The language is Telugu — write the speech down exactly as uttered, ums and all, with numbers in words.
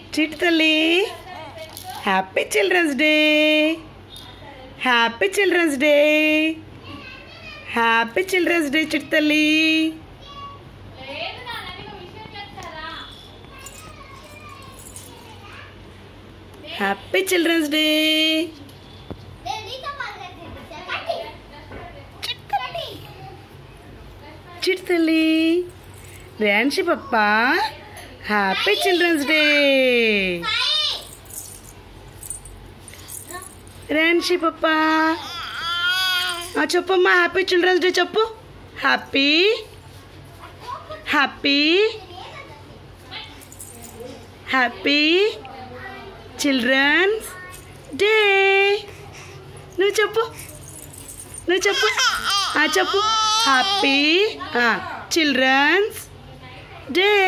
చిట్టి తల్లి happy children's day happy children's day happy children's day చిట్టి తల్లి హ్యాపీ చిల్డ్రన్స్ డే చిట్టి తల్లి ర్యాన్షి పప్పా హ్యాపీ చిల్డ్రన్స్ డే ర్యాన్షి పప్పా చెప్పమ్మా హ్యాపీ చిల్డ్రన్స్ డే చెప్పు happy happy happy children's day నువ్వు చెప్పు నువ్వు చెప్పు చెప్పు హ్యాపీ చిల్డ్రన్స్ డే